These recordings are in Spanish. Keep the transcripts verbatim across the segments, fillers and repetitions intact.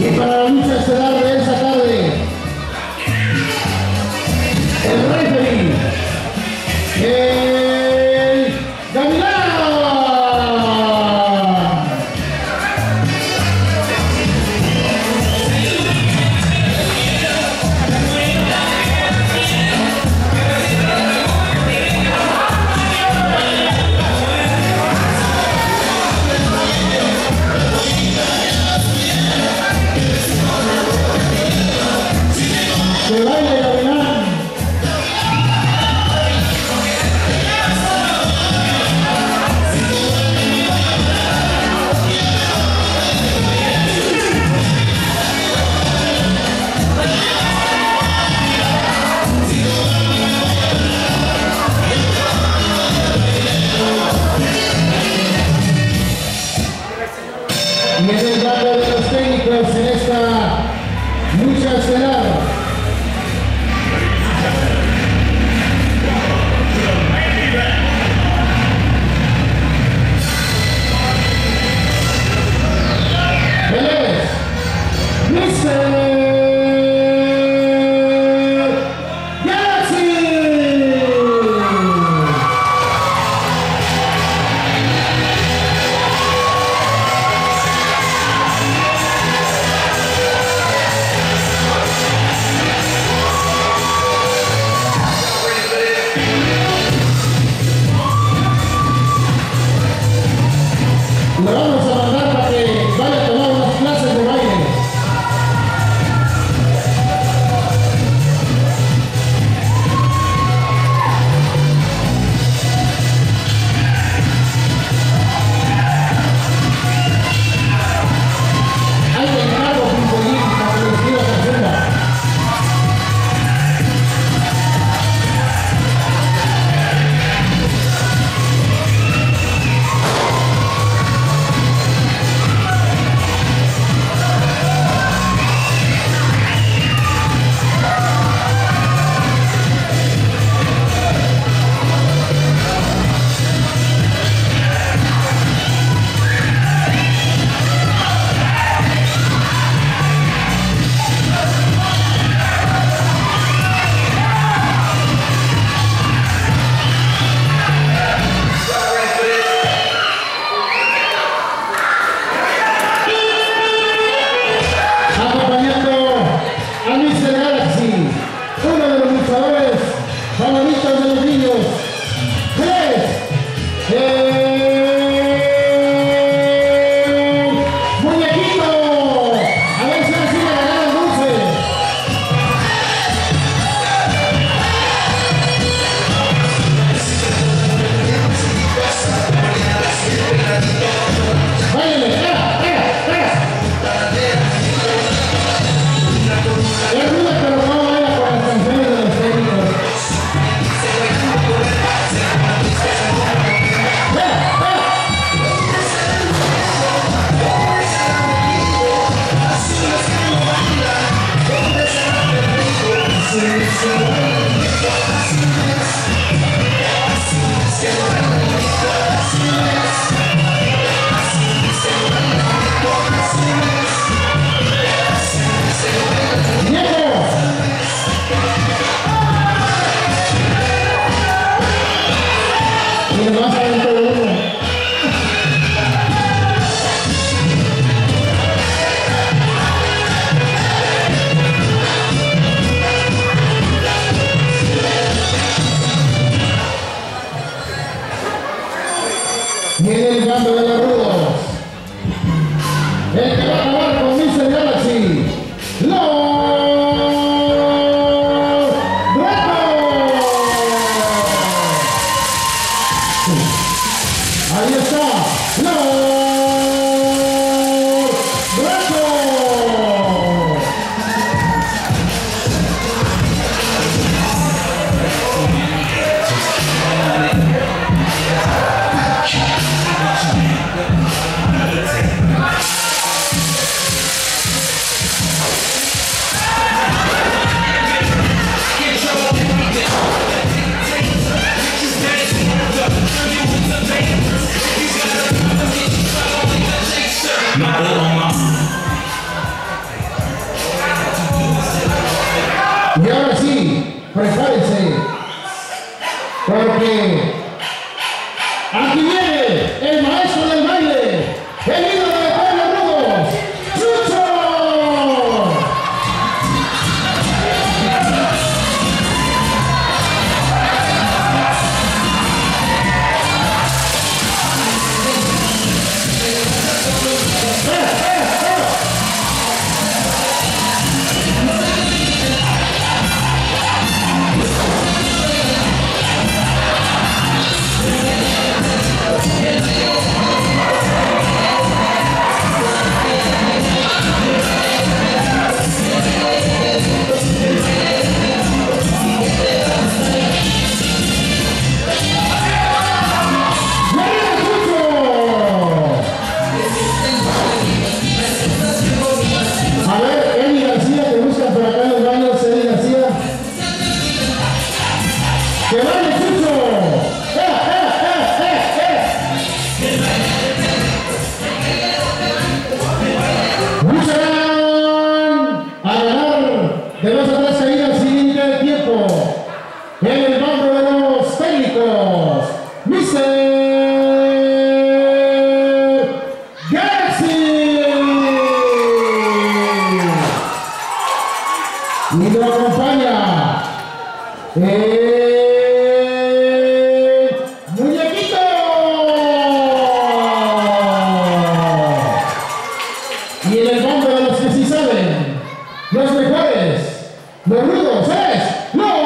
Y para la lucha estelar de esta tarde, el referee, el Gavilán. Se baila Gavilán. Y es el cambio de los técnicos en esta lucha estelar. Le vamos a mandar para que vaya a tomar unas clases de baile. Y ahora sí, prepárense, porque aquí viene el maestro del baile, el ídolo de Pueblos Rudos, ¡Chucho! Y lo acompaña el muñequito. Y en el nombre de los que sí saben, los mejores, los rudos, es los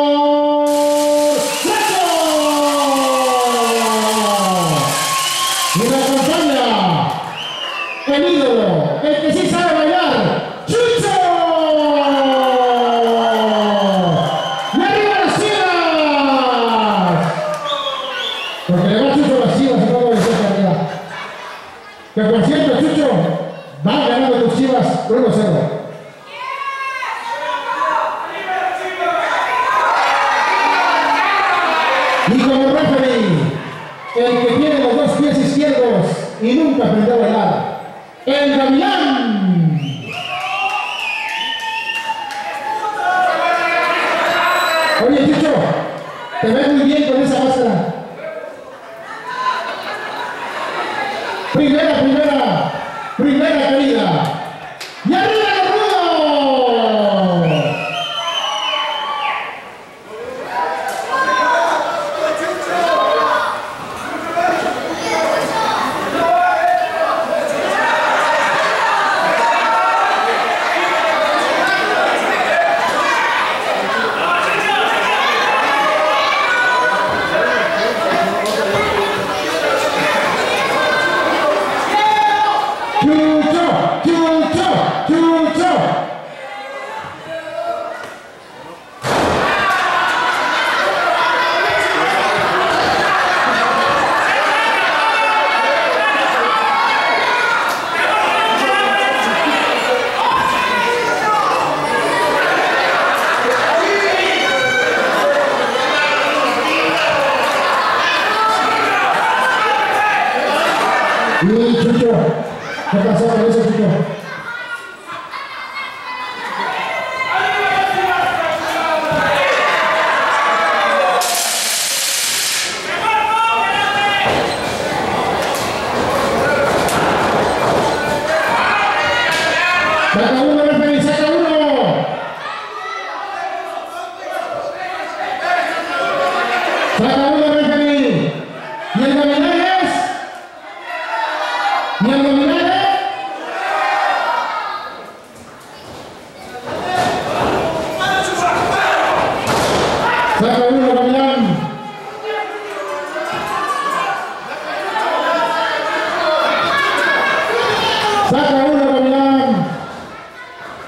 Flacos. Y lo acompaña el ídolo, el que sí sabe bailar, ¡Chucho! Porque le va Chucho las Chivas y todo eso arriba. Que por cierto, Chucho, va ganando tus Chivas uno cero. Y como referee, el que tiene los dos pies izquierdos y nunca aprendió a bailar, el Gavilán. Oye, Chucho, te ves muy bien con esa máscara. Primera, primera, primera caída. ¡Y arriba los rudos! Y Chucho, ¿qué pasó con eso, Chucho? Saca uno, referee, saca uno. Saca uno, referee. Y el Gavilán es. Y el Gavilán es. Saca uno, Gavilán. Saca uno, Gavilán.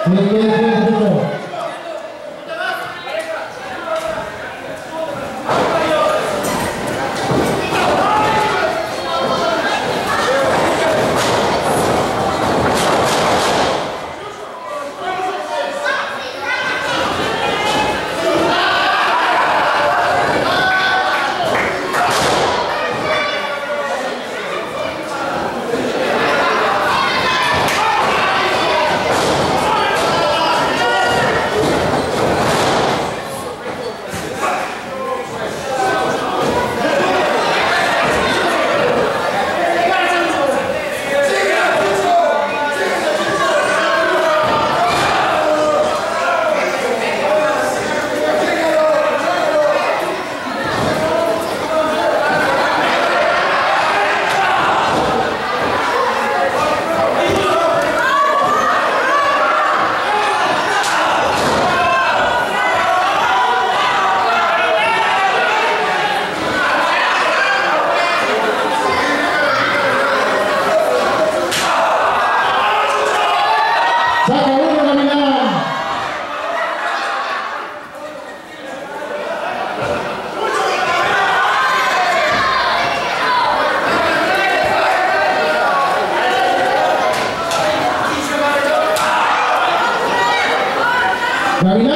Bien, bien, bien, Chucho. Saca uno, Gavilán. Gavilán.